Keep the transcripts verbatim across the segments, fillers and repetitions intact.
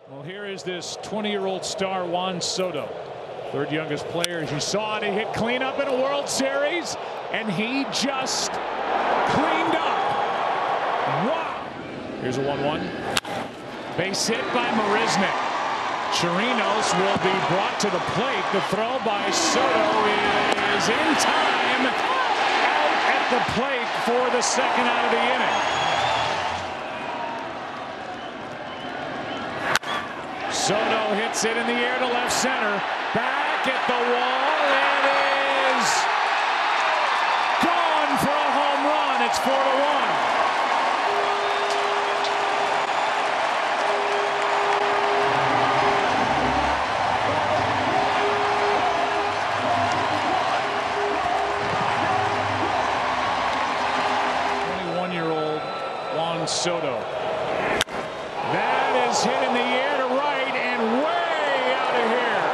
Well, here is this twenty-year-old star, Juan Soto. Third youngest player, as you saw it, he hit cleanup in a World Series, and he just cleaned up. Wow. Here's a one one. Base hit by Marisnik. Chirinos will be brought to the plate. The throw by Soto is in time. Out at the plate for the second out of the inning. Soto hits it in the air to left center. Back at the wall. It is gone for a home run. It's four to one. twenty-one-year-old Juan Soto. That is hit in the air to right and way out of here.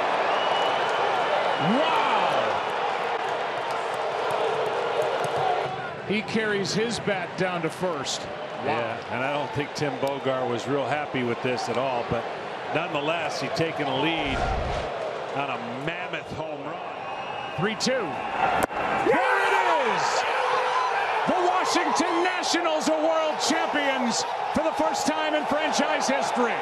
Wow. He carries his bat down to first. Wow. Yeah, and I don't think Tim Bogart was real happy with this at all, but nonetheless, he's taken a lead on a mammoth home run. three two. There it is! The Washington Nationals are world champions for the first time in franchise history.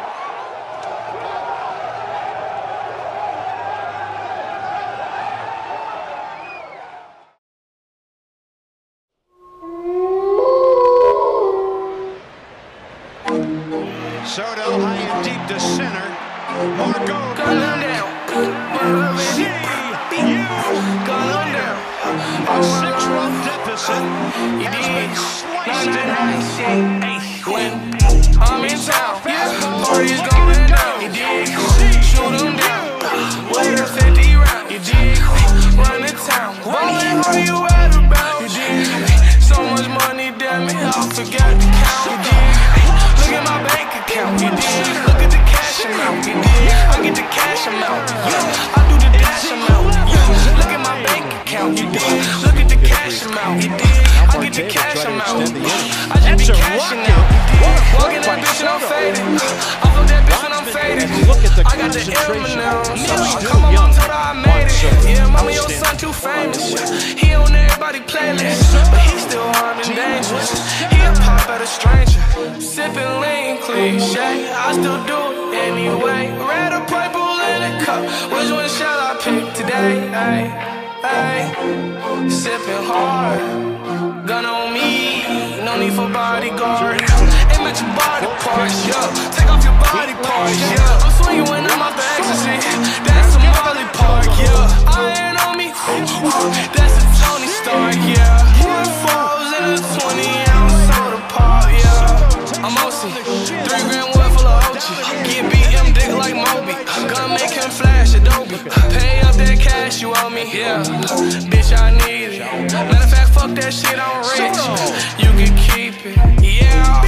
Soto high and deep to center. Marco. Gun down. See you. Gun down. A six-run deficit has been sliced in half. When I'm in town, party's going down. You dig? Shoot 'em down. With a fifty round. You dig? Run the town. Ballin', who you at about? You dig? So much money, damn it, I forgot to count. You dig? Look at my bank account. You dig? Look at the cash amount. You dig? I get the cash amount. Yeah, I do the dash amount. Yeah, look at my bank account. You dig? Look at the cash amount. You dig? I get the cash amount. I just be cashing out. Walking that bitch and I'm faded. I fuck that bitch and I'm faded. I got the M now. I come along, told her I made it. Yeah, mama, your son too famous. He on everybody's playlist, but he still armed and dangerous. He a pop at a stranger. Sipping lean cliche. I still do it anyway. Red or purple in a cup. Which one shall I pick today? Ay, ay. Sipping hard. Gun on me. No need for bodyguard. Aim at your body parts, yeah. Take off your body parts, yeah. I'm swinging when I'm off the ecstasy. That's a Molly Park, yeah. I ain't on me. That's a Tony Stark, yeah. One falls in a twenty ounce soda pop, yeah. I'm O C, three grand wood full of O G. Get B M dick like Moby. Gun make him flash Adobe. Pay up that cash you owe me, yeah. Bitch, I need it. Matter of fact, fuck that shit, I'm rich. You can keep it, yeah.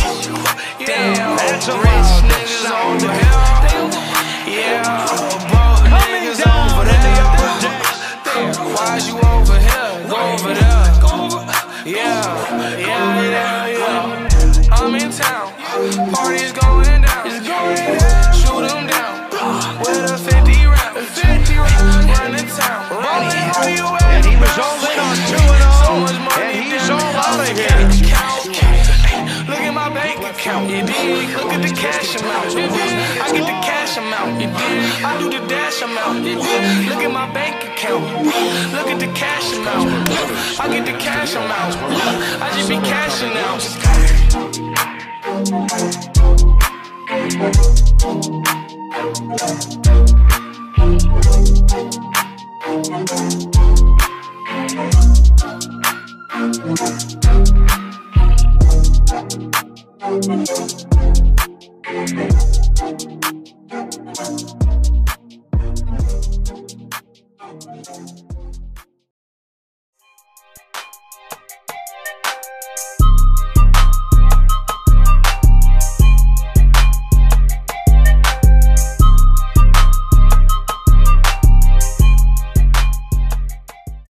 Damn, rich niggas over here. Yeah, broke niggas over there. Damn, why's you over here? Go over there. Yeah, yeah, yeah, yeah. I'm in town. Party's going down. Shoot 'em down. With a fifty round. Run in town. And he was all in on two and oh. And he's all out of here. Look at my bank account, you dig? Look at the cash amount, you dig? I get the cash amount, you dig? I do the dash amount, you dig? Look at my bank account, look at the cash amount. I get the cash amount, I just be cashing out. Thank you.